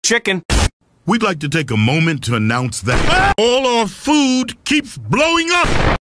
Chicken. We'd like to take a moment to announce that all our food keeps blowing up.